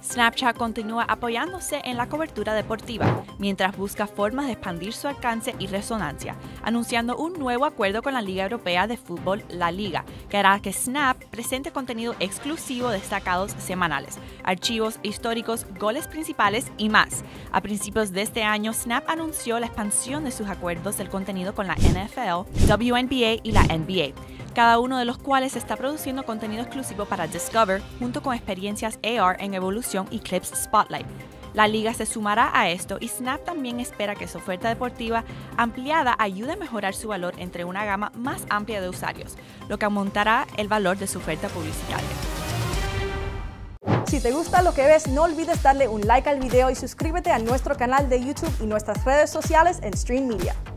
Snapchat continúa apoyándose en la cobertura deportiva, mientras busca formas de expandir su alcance y resonancia, anunciando un nuevo acuerdo con la Liga Europea de Fútbol, la Liga, que hará que Snap presente contenido exclusivo destacados semanales, archivos históricos, goles principales y más. A principios de este año, Snap anunció la expansión de sus acuerdos del contenido con la NFL, WNBA y la NBA, cada uno de los cuales está produciendo contenido exclusivo para Discover, junto con experiencias AR en evolución y clips Spotlight. La liga se sumará a esto y Snap también espera que su oferta deportiva ampliada ayude a mejorar su valor entre una gama más amplia de usuarios, lo que aumentará el valor de su oferta publicitaria. Si te gusta lo que ves, no olvides darle un like al video y suscríbete a nuestro canal de YouTube y nuestras redes sociales en Stream Media.